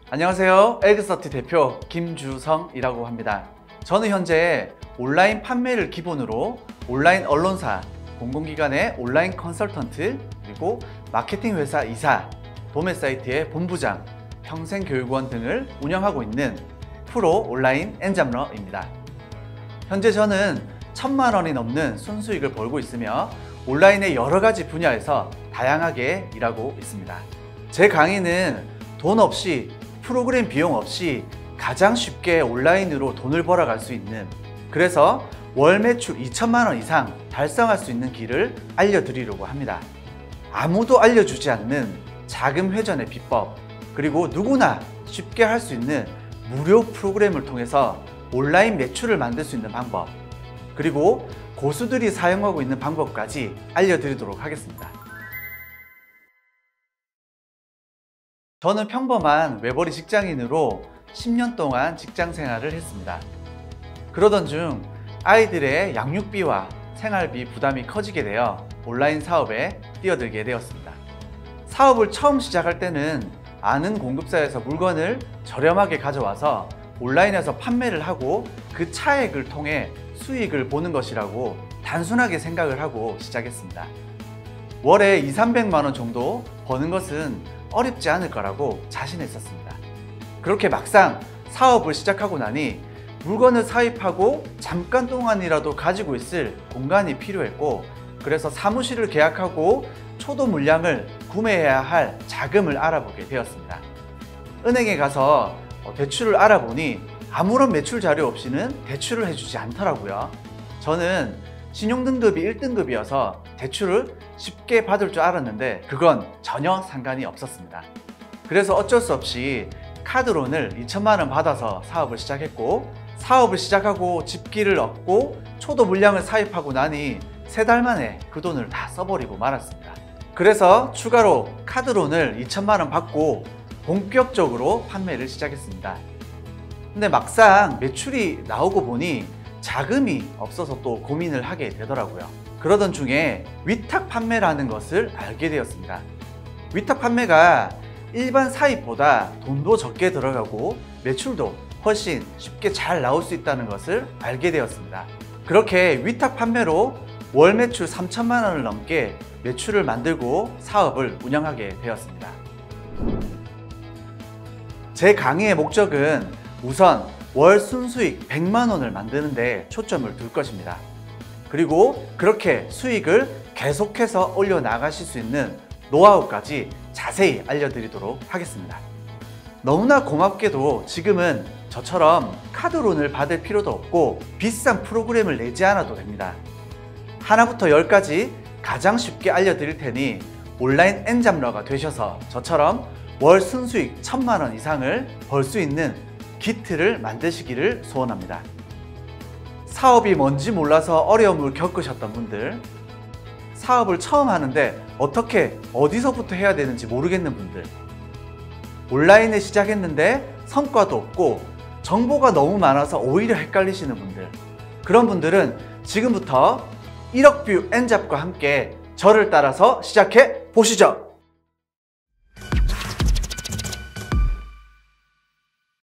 안녕하세요. 에그서티 대표 김주성이라고 합니다. 저는 현재 온라인 판매를 기본으로 온라인 언론사, 공공기관의 온라인 컨설턴트, 그리고 마케팅 회사 이사, 도매 사이트의 본부장, 평생교육원 등을 운영하고 있는 프로 온라인 엔잡러입니다. 현재 저는 1000만 원이 넘는 순수익을 벌고 있으며 온라인의 여러 가지 분야에서 다양하게 일하고 있습니다. 제 강의는 돈 없이, 프로그램 비용 없이 가장 쉽게 온라인으로 돈을 벌어갈 수 있는, 그래서 월 매출 2000만 원 이상 달성할 수 있는 길을 알려드리려고 합니다. 아무도 알려주지 않는 자금 회전의 비법, 그리고 누구나 쉽게 할 수 있는 무료 프로그램을 통해서 온라인 매출을 만들 수 있는 방법, 그리고 고수들이 사용하고 있는 방법까지 알려드리도록 하겠습니다. 저는 평범한 외벌이 직장인으로 10년 동안 직장 생활을 했습니다. 그러던 중 아이들의 양육비와 생활비 부담이 커지게 되어 온라인 사업에 뛰어들게 되었습니다. 사업을 처음 시작할 때는 아는 공급사에서 물건을 저렴하게 가져와서 온라인에서 판매를 하고 그 차액을 통해 수익을 보는 것이라고 단순하게 생각을 하고 시작했습니다. 월에 200~300만 원 정도 버는 것은 어렵지 않을 거라고 자신했었습니다. 그렇게 막상 사업을 시작하고 나니 물건을 사입하고 잠깐 동안이라도 가지고 있을 공간이 필요했고, 그래서 사무실을 계약하고 초도 물량을 구매해야 할 자금을 알아보게 되었습니다. 은행에 가서 대출을 알아보니 아무런 매출 자료 없이는 대출을 해주지 않더라고요. 저는 신용등급이 1등급이어서 대출을 쉽게 받을 줄 알았는데 그건 전혀 상관이 없었습니다. 그래서 어쩔 수 없이 카드론을 2000만 원 받아서 사업을 시작했고, 사업을 시작하고 집기를 얻고 초도 물량을 사입하고 나니 3달 만에 그 돈을 다 써버리고 말았습니다. 그래서 추가로 카드론을 2000만 원 받고 본격적으로 판매를 시작했습니다. 근데 막상 매출이 나오고 보니 자금이 없어서 또 고민을 하게 되더라고요. 그러던 중에 위탁 판매라는 것을 알게 되었습니다. 위탁 판매가 일반 사입보다 돈도 적게 들어가고 매출도 훨씬 쉽게 잘 나올 수 있다는 것을 알게 되었습니다. 그렇게 위탁 판매로 월 매출 3000만 원을 넘게 매출을 만들고 사업을 운영하게 되었습니다. 제 강의의 목적은 우선 월 순수익 100만 원을 만드는 데 초점을 둘 것입니다. 그리고 그렇게 수익을 계속해서 올려나가실 수 있는 노하우까지 자세히 알려드리도록 하겠습니다. 너무나 고맙게도 지금은 저처럼 카드론을 받을 필요도 없고 비싼 프로그램을 내지 않아도 됩니다. 하나부터 10까지 가장 쉽게 알려드릴 테니 온라인 엔잡러가 되셔서 저처럼 월 순수익 1000만 원 이상을 벌 수 있는 기틀을 만드시기를 소원합니다. 사업이 뭔지 몰라서 어려움을 겪으셨던 분들, 사업을 처음 하는데 어떻게 어디서부터 해야 되는지 모르겠는 분들, 온라인을 시작했는데 성과도 없고 정보가 너무 많아서 오히려 헷갈리시는 분들, 그런 분들은 지금부터 1억 뷰 엔잡과 함께 저를 따라서 시작해 보시죠.